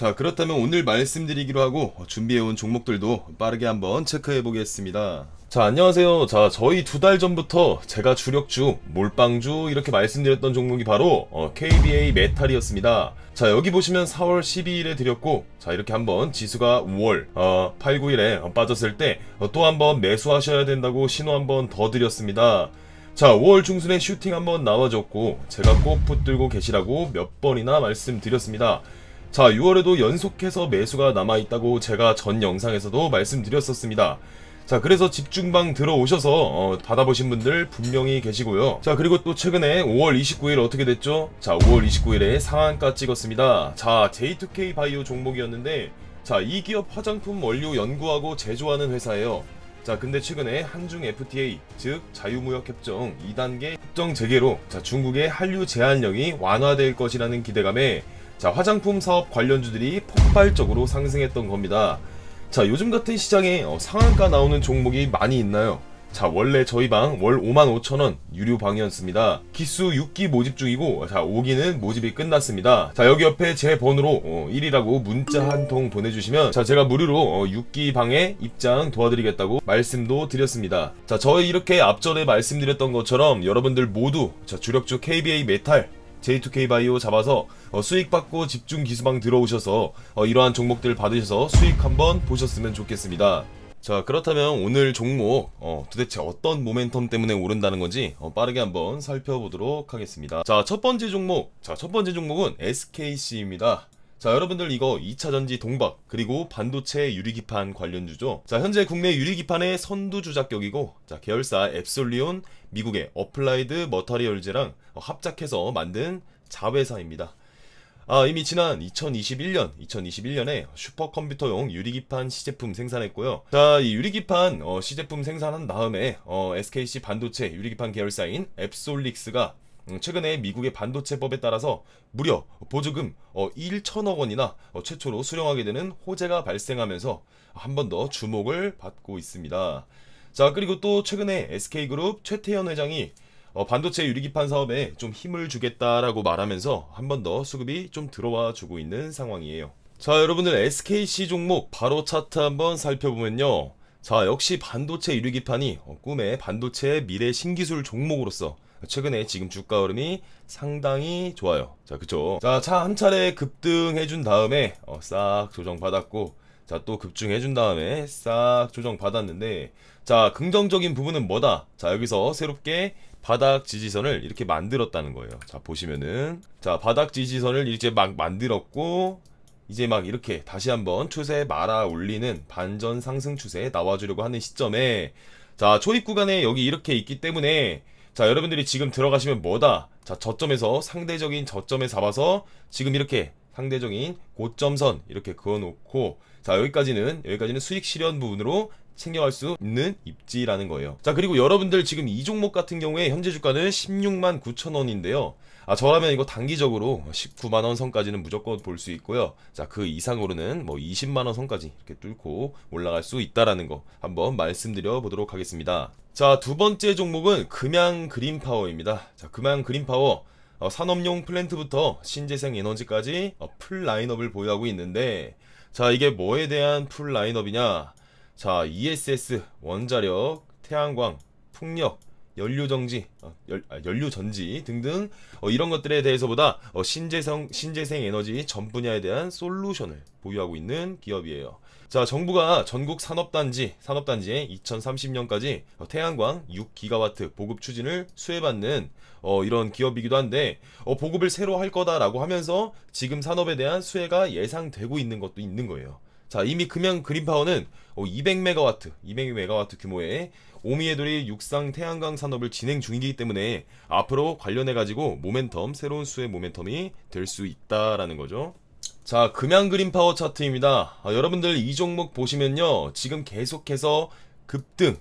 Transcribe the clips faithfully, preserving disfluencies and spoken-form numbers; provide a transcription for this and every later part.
자, 그렇다면 오늘 말씀드리기로 하고 준비해온 종목들도 빠르게 한번 체크해 보겠습니다. 자, 안녕하세요. 자, 저희 두 달 전부터 제가 주력주, 몰빵주 이렇게 말씀드렸던 종목이 바로 어, 케이비에이 메탈이었습니다. 자, 여기 보시면 사월 십이일에 드렸고, 자, 이렇게 한번 지수가 우월 어, 팔, 구일에 어, 빠졌을 때 또 한번 매수하셔야 된다고 신호 한번 더 드렸습니다. 자, 오월 중순에 슈팅 한번 나와줬고, 제가 꼭 붙들고 계시라고 몇 번이나 말씀드렸습니다. 자, 유월에도 연속해서 매수가 남아있다고 제가 전 영상에서도 말씀드렸었습니다. 자, 그래서 집중방 들어오셔서 어, 받아보신 분들 분명히 계시고요. 자, 그리고 또 최근에 오월 이십구일 어떻게 됐죠? 자, 오월 이십구일에 상한가 찍었습니다. 자, 제이투케이 바이오 종목이었는데, 자, 이 기업 화장품 원료 연구하고 제조하는 회사예요. 자, 근데 최근에 한중 에프티에이, 즉 자유무역협정 이 단계 협정 재개로 자, 중국의 한류 제한령이 완화될 것이라는 기대감에 자, 화장품 사업 관련주들이 폭발적으로 상승했던 겁니다. 자, 요즘 같은 시장에 어, 상한가 나오는 종목이 많이 있나요? 자, 원래 저희 방 월 오만 오천 원 유료 방이었습니다. 기수 육 기 모집 중이고, 자, 오 기는 모집이 끝났습니다. 자, 여기 옆에 제 번호로 어, 일이라고 문자 한 통 보내주시면 자, 제가 무료로 어, 육 기 방에 입장 도와드리겠다고 말씀도 드렸습니다. 자, 저희 이렇게 앞전에 말씀드렸던 것처럼 여러분들 모두 자, 주력주 케이비에이 메탈, 제이투케이 바이오 잡아서 어, 수익 받고 집중 기수방 들어오셔서 어, 이러한 종목들 받으셔서 수익 한번 보셨으면 좋겠습니다. 자, 그렇다면 오늘 종목 어, 도대체 어떤 모멘텀 때문에 오른다는 건지 어, 빠르게 한번 살펴보도록 하겠습니다. 자, 첫 번째 종목, 자, 첫 번째 종목은 에스케이씨입니다. 자, 여러분들 이거 이차전지 동박 그리고 반도체 유리기판 관련주죠. 자, 현재 국내 유리기판의 선두주 작격이고, 자, 계열사 앱솔리온, 미국의 어플라이드 머터리얼즈랑 합작해서 만든 자회사입니다. 아, 이미 지난 이천이십일년, 이천이십일년에 슈퍼컴퓨터용 유리기판 시제품 생산했고요. 자, 이 유리기판 어, 시제품 생산한 다음에 어, 에스케이씨 반도체 유리기판 계열사인 앱솔릭스가 최근에 미국의 반도체법에 따라서 무려 보조금 어, 천억 원이나 어, 최초로 수령하게 되는 호재가 발생하면서 한 번 더 주목을 받고 있습니다. 자, 그리고 또 최근에 에스케이그룹 최태현 회장이 어, 반도체 유리기판 사업에 좀 힘을 주겠다라고 말하면서 한 번 더 수급이 좀 들어와 주고 있는 상황이에요. 자, 여러분들 에스케이씨 종목 바로 차트 한번 살펴보면요. 자, 역시 반도체 유리기판이 어, 꿈의 반도체 미래 신기술 종목으로서 최근에 지금 주가 흐름이 상당히 좋아요. 자, 그쵸? 자, 차 한 차례 급등해준 다음에 어, 싹 조정받았고, 자, 또 급증해준 다음에 싹 조정받았는데, 자, 긍정적인 부분은 뭐다? 자, 여기서 새롭게 바닥 지지선을 이렇게 만들었다는 거예요. 자, 보시면은 자, 바닥 지지선을 이제 막 만들었고, 이제 막 이렇게 다시 한번 추세 말아 올리는 반전 상승 추세에 나와주려고 하는 시점에, 자, 초입 구간에 여기 이렇게 있기 때문에 자, 여러분들이 지금 들어가시면 뭐다? 자, 저점에서 상대적인 저점에 잡아서 지금 이렇게 상대적인 고점선 이렇게 그어놓고, 자, 여기까지는 여기까지는 수익 실현 부분으로 챙겨갈 수 있는 입지라는 거예요. 자, 그리고 여러분들 지금 이 종목 같은 경우에 현재 주가는 십육만 구천 원인데요. 아, 저라면 이거 단기적으로 십구만 원 선까지는 무조건 볼 수 있고요. 자, 그 이상으로는 뭐 이십만 원 선까지 이렇게 뚫고 올라갈 수 있다라는 거 한번 말씀드려 보도록 하겠습니다. 자, 두 번째 종목은 금양 그린파워입니다. 자, 금양 그린파워 어, 산업용 플랜트부터 신재생 에너지까지 어, 풀 라인업을 보유하고 있는데, 자, 이게 뭐에 대한 풀 라인업이냐? 자, 이에스에스, 원자력, 태양광, 풍력, 연료정지, 어, 연, 아, 연료전지 등등 어, 이런 것들에 대해서보다 어, 신재생, 신재생 에너지 전 분야에 대한 솔루션을 보유하고 있는 기업이에요. 자, 정부가 전국 산업단지, 산업단지에 이천삼십년까지 어, 태양광 육 기가와트 보급 추진을 수혜받는 어, 이런 기업이기도 한데, 어, 보급을 새로 할 거다라고 하면서 지금 산업에 대한 수혜가 예상되고 있는 것도 있는 거예요. 자, 이미 금양 그린파워는 어, 이백 메가와트, 이백 메가와트 규모의 오미에도리 육상 태양광 산업을 진행 중이기 때문에 앞으로 관련해가지고 모멘텀, 새로운 수의 모멘텀이 될 수 있다라는 거죠. 자, 금양 그린파워 차트입니다. 아, 여러분들 이 종목 보시면요, 지금 계속해서 급등,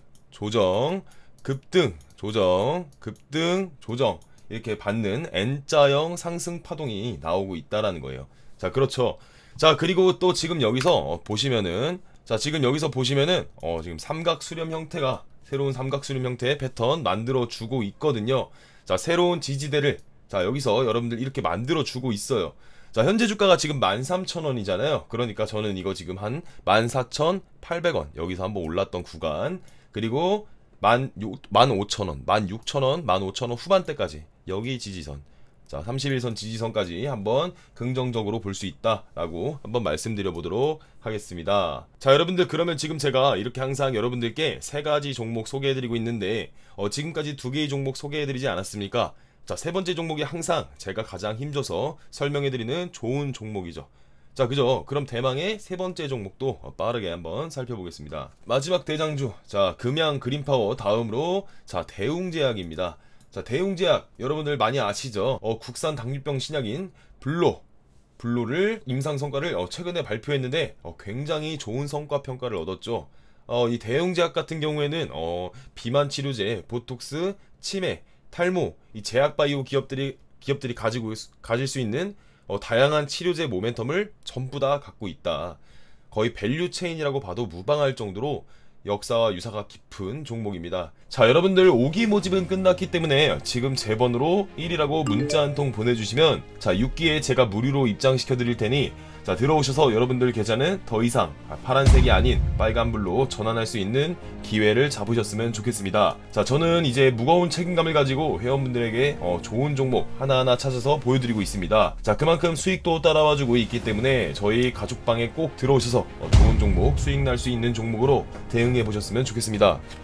조정, 급등, 조정, 급등, 조정 이렇게 받는 N자형 상승 파동이 나오고 있다라는 거예요. 자, 그렇죠. 자, 그리고 또 지금 여기서 어, 보시면은 자, 지금 여기서 보시면은 어, 지금 삼각 수렴 형태가 새로운 삼각 수렴 형태의 패턴 만들어 주고 있거든요. 자, 새로운 지지대를 자, 여기서 여러분들 이렇게 만들어 주고 있어요. 자, 현재 주가가 지금 만 삼천 원이잖아요. 그러니까 저는 이거 지금 한 만 사천팔백 원 여기서 한번 올랐던 구간, 그리고 만 오천 원, 만 육천 원, 만 오천 원 후반대까지 여기 지지선, 자 삼십일 선 지지선까지 한번 긍정적으로 볼 수 있다라고 한번 말씀드려 보도록 하겠습니다. 자, 여러분들, 그러면 지금 제가 이렇게 항상 여러분들께 세 가지 종목 소개해 드리고 있는데 어, 지금까지 두 개의 종목 소개해 드리지 않았습니까? 자, 세 번째 종목이 항상 제가 가장 힘줘서 설명해 드리는 좋은 종목이죠. 자, 그죠? 그럼 대망의 세 번째 종목도 빠르게 한번 살펴보겠습니다. 마지막 대장주, 자 금양 그린파워 다음으로 자 대웅제약입니다. 자, 대웅제약 여러분들 많이 아시죠? 어, 국산 당뇨병 신약인 블로 블로를 임상 성과를 어, 최근에 발표했는데 어, 굉장히 좋은 성과 평가를 얻었죠. 어, 이 대웅제약 같은 경우에는 어, 비만 치료제, 보톡스, 치매, 탈모, 이 제약바이오 기업들이 기업들이 가지고 가질 수 있는 어, 다양한 치료제 모멘텀을 전부 다 갖고 있다. 거의 밸류 체인이라고 봐도 무방할 정도로 역사와 유사가 깊은 종목입니다. 자, 여러분들 오기 모집은 끝났기 때문에 지금 제 번호로 일이라고 문자 한 통 보내주시면 자 육 기에 제가 무료로 입장시켜 드릴 테니 자 들어오셔서 여러분들 계좌는 더 이상 파란색이 아닌 빨간불로 전환할 수 있는 기회를 잡으셨으면 좋겠습니다. 자, 저는 이제 무거운 책임감을 가지고 회원분들에게 어, 좋은 종목 하나하나 찾아서 보여드리고 있습니다. 자, 그만큼 수익도 따라와주고 있기 때문에 저희 가족방에 꼭 들어오셔서 어, 좋은 종목, 수익 날 수 있는 종목으로 대응해 보셨으면 좋겠습니다.